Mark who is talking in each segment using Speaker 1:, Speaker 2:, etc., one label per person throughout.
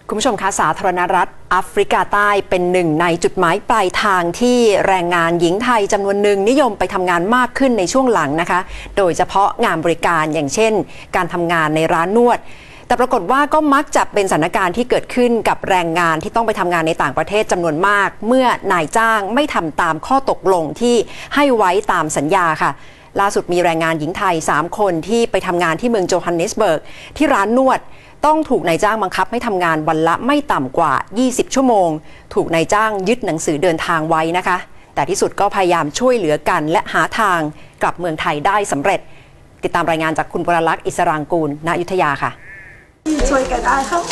Speaker 1: คุณผู้ชมคะสาธารณรัฐแอฟริกาใต้เป็นหนึ่งในจุดหมายปลายทางที่แรงงานหญิงไทยจำนวนหนึ่งนิยมไปทำงานมากขึ้นในช่วงหลังนะคะโดยเฉพาะงานบริการอย่างเช่นการทำงานในร้านนวดแต่ปรากฏว่าก็มักจะเป็นสถานการณ์ที่เกิดขึ้นกับแรงงานที่ต้องไปทำงานในต่างประเทศจำนวนมากเมื่อนายจ้างไม่ทำตามข้อตกลงที่ให้ไว้ตามสัญญาค่ะล่าสุดมีแรงงานหญิงไทย3คนที่ไปทำงานที่เมืองโจฮันเนสเบิร์กที่ร้านนวดต้องถูกนายจ้างบังคับให้ทำงานวันละไม่ต่ำกว่า20ชั่วโมงถูกนายจ้างยึดหนังสือเดินทางไว้นะคะแต่ที่สุดก็พยายามช่วยเหลือกันและหาทางกลับเมืองไทยได้สำเร็จติดตามรายงานจากคุณปรลักษณ์อิสรางกูลณอยุธยาค่ะ
Speaker 2: ช่วยกันได้ครับ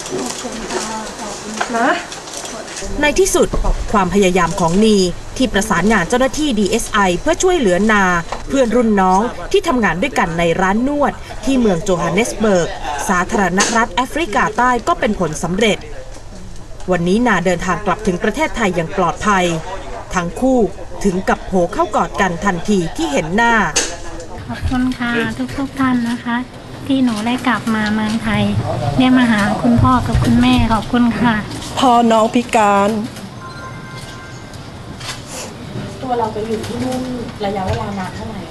Speaker 2: นะ
Speaker 3: ในที่สุดความพยายามของนีที่ประสานงานเจ้าหน้าที่ DSI เพื่อช่วยเหลือนาเพื่อนรุ่นน้องที่ทำงานด้วยกันในร้านนวดที่เมืองโจฮันเนสเบิร์กสาธารณรัฐแอฟริกาใต้ก็เป็นผลสำเร็จวันนี้นาเดินทางกลับถึงประเทศไทยอย่างปลอดภัยทั้งคู่ถึงกับโผเข้ากอดกันทันทีที่เห็นหน้า
Speaker 4: ขอบคุณค่ะทุกท่านนะคะที่หนูได้กลับมาเมืองไทยได้มาหาคุณพ่อกับคุณแม่ขอบคุณค่ะ
Speaker 2: พ่อน้องพิการ
Speaker 3: ตัวเราไปอยู่ที่นู่นระยะเวลานานเท่าไหร่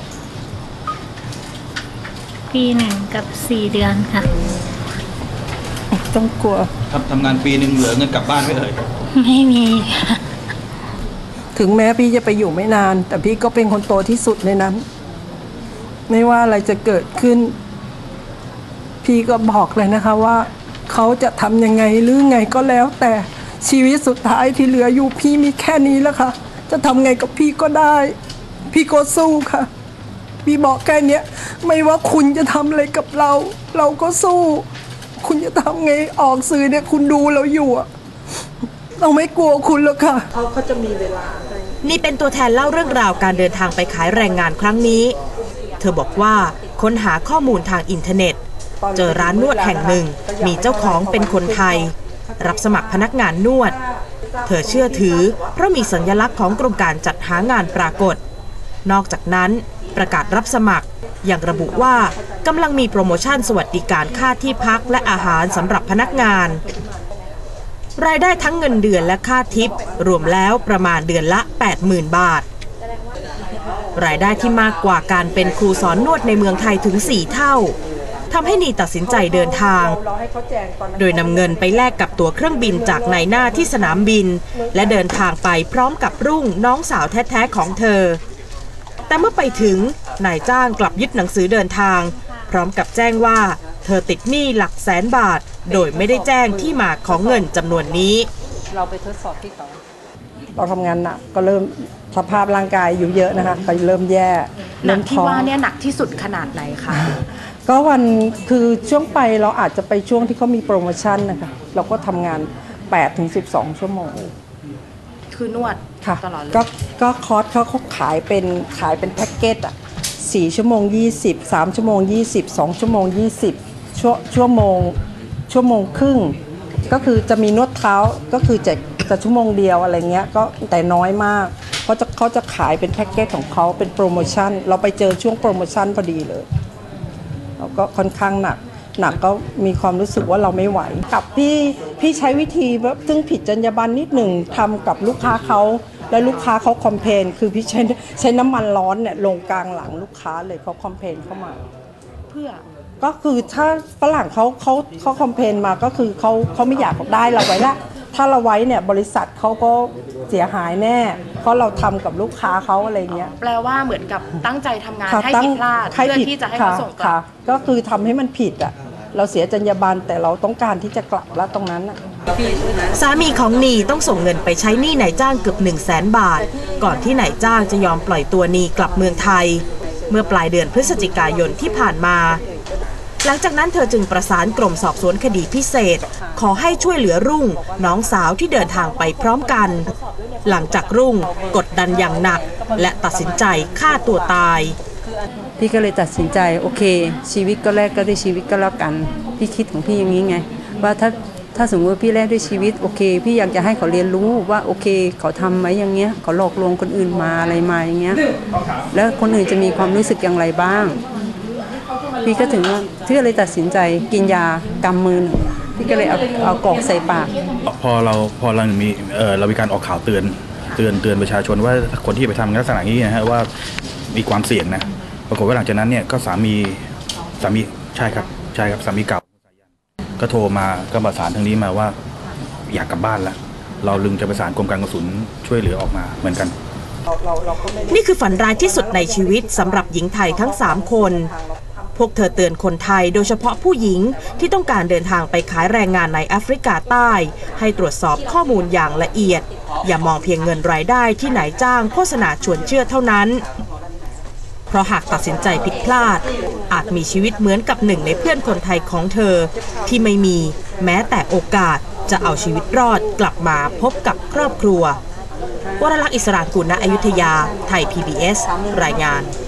Speaker 4: ปี1 กับ 4 เดือนค่ะ
Speaker 2: ต้องกลัว
Speaker 5: ทำงานปีหนึ่งเหลือเงินกลับบ้านไม่เอ่ย
Speaker 4: ไม่มีค่ะ
Speaker 2: ถึงแม้พี่จะไปอยู่ไม่นานแต่พี่ก็เป็นคนโตที่สุดในนั้นไม่ว่าอะไรจะเกิดขึ้นพี่ก็บอกเลยนะคะว่าเขาจะทำยังไงหรือไงก็แล้วแต่ชีวิตสุดท้ายที่เหลืออยู่พี่มีแค่นี้แล้วค่ะจะทำไงกับพี่ก็ได้พี่ก็สู้ค่ะพี่บอกแค่นี้ไม่ว่าคุณจะทำอะไรกับเราเราก็สู้คุณจะทำไงออกสื่อเนี่ยคุณดูเราอยู่เราไม่กลัวคุณหรอกค่ะเขาจะมีเวลา
Speaker 3: นี่เป็นตัวแทนเล่าเรื่องราวการเดินทางไปขายแรงงานครั้งนี้เธอบอกว่าค้นหาข้อมูลทางอินเทอร์เน็ตเจอร้านนวดแห่งหนึ่งมีเจ้าของเป็นคนไทยรับสมัครพนักงานนวดเธอเชื่อถือเพราะมีสัญลักษณ์ของกรมการจัดหางานปรากฏนอกจากนั้นประกาศรับสมัครยังระบุว่ากำลังมีโปรโมชั่นสวัสดิการค่าที่พักและอาหารสำหรับพนักงานรายได้ทั้งเงินเดือนและค่าทิปรวมแล้วประมาณเดือนละ 80,000 บาทรายได้ที่มากกว่าการเป็นครูสอนนวดในเมืองไทยถึง4 เท่าทำให้นีตัดสินใจเดินทางโดยนำเงินไปแลกกับตั๋วเครื่องบินจากนายหน้าที่สนามบินและเดินทางไปพร้อมกับรุ่งน้องสาวแท้ๆของเธอแต่เมื่อไปถึงนายจ้างกลับยึดหนังสือเดินทางพร้อมกับแจ้งว่าเธอติดหนี้หลักแสนบาทโดยไม่ได้แจ้งที่มาของเงินจำนวนนี้
Speaker 2: เราไปทดสอบที่เขาเราทำงานหนักก็เริ่มสภาพร่างกายอยู่เยอะนะคะก็เริ่มแย่
Speaker 3: หนักที่ว่าเนี่ยหนักที่สุดขนาดไหนคะ
Speaker 2: ก็วันคือช่วงไปเราอาจจะไปช่วงที่เขามีโปรโมชั่นนะคะเราก็ทำงาน 8-12 ชั่วโมง
Speaker 3: คือนวดตลอดเลย
Speaker 2: ก็คอร์สเขาขายเป็นแพ็กเกจ4 ชั่วโมง 20 3 ชั่วโมง 20 2 ชั่วโมง 20 ชั่วโมงครึ่งก็คือจะมีนวดเท้าก็คือจะชั่วโมงเดียวอะไรเงี้ยก็แต่น้อยมากเขาจะขายเป็นแพ็กเกจของเขาเป็นโปรโมชั่นเราไปเจอช่วงโปรโมชั่นพอดีเลยเราก็ค่อนข้างหนักก็มีความรู้สึกว่าเราไม่ไหวกับพี่ใช้วิธีแบบซึ่งผิดจรรยาบรรณนิดหนึ่งทำกับลูกค้าเขาและลูกค้าเขาคอมเพลนคือพี่ใช้น้ำมันร้อนเนี่ยลงกลางหลังลูกค้าเลยเขาคอมเพลนเข้ามา
Speaker 3: เพื่อ
Speaker 2: ก็คือถ้าฝรั่งเขาคอมเพลนมาก็คือเขาไม่อยากได้เราไว้ละถ้าเราไว้เนี่ยบริษัทเขาก็เสียหายแน่เพราะเราทำกับลูกค้าเขาอะไรเงี้ย
Speaker 3: แปลว่าเหมือนกับตั้งใจทำงานให้ผิดพลาดเพื่อที่จะให้เขาส่งกลับ
Speaker 2: ก็คือทำให้มันผิดอ่ะเราเสียจรรยาบรรณแต่เราต้องการที่จะกลับแล้วตรงนั้น
Speaker 3: สามีของนีต้องส่งเงินไปใช้หนี้นายจ้างเกือบ100,000 บาทก่อนที่นายจ้างจะยอมปล่อยตัวนีกลับเมืองไทยเมื่อปลายเดือนพฤศจิกายนที่ผ่านมาหลังจากนั้นเธอจึงประสานกรมสอบสวนคดีพิเศษขอให้ช่วยเหลือรุ่งน้องสาวที่เดินทางไปพร้อมกันหลังจากรุ่งกดดันอย่างหนักและตัดสินใจฆ่าตัวตาย
Speaker 2: พี่ก็เลยตัดสินใจโอเคชีวิตก็แลกก็ด้วยชีวิตก็แล้วกันพี่คิดของพี่อย่างนี้ไงว่าถ้าสมมติว่าพี่แลกด้วยชีวิตโอเคพี่อยากจะให้เขาเรียนรู้ว่าโอเคเขาทำไหมอย่างเงี้ยเขาหลอกลวงคนอื่นมาอะไรมาอย่างเงี้ยแล้วคนอื่นจะมีความรู้สึกอย่างไรบ้างพี่ก็ถึงว่าพี่เลยตัดสินใจกินยากำมือพี่ก็เลยเอากรอกใส่ปาก
Speaker 6: พอเรามีการออกข่าวเตือนประชาชนว่าคนที่ไปทำลักษณะนี้นะฮะว่ามีความเสี่ยงนะปรากฏว่าหลังจากนั้นเนี่ยก็สามีใช่ครับสามีเก่าก็โทรมาก็ประสานทางนี้มาว่าอยากกลับบ้านแล้วเราลึงจะประสานกรมการกงสุลช่วยเหลือออกมาเหมือนกัน
Speaker 3: นี่คือฝันร้ายที่สุดในชีวิตสำหรับหญิงไทยทั้ง3คนพวกเธอเตือนคนไทยโดยเฉพาะผู้หญิงที่ต้องการเดินทางไปขายแรงงานในแอฟริกาใต้ให้ตรวจสอบข้อมูลอย่างละเอียดอย่ามองเพียงเงินรายได้ที่นายจ้างโฆษณาชวนเชื่อเท่านั้นเพราะหากตัดสินใจผิดพลาดอาจมีชีวิตเหมือนกับหนึ่งในเพื่อนคนไทยของเธอที่ไม่มีแม้แต่โอกาสจะเอาชีวิตรอดกลับมาพบกับครอบครัววรลักษณ์ อิสระกุล ณ อยุธยาไทย PBS รายงาน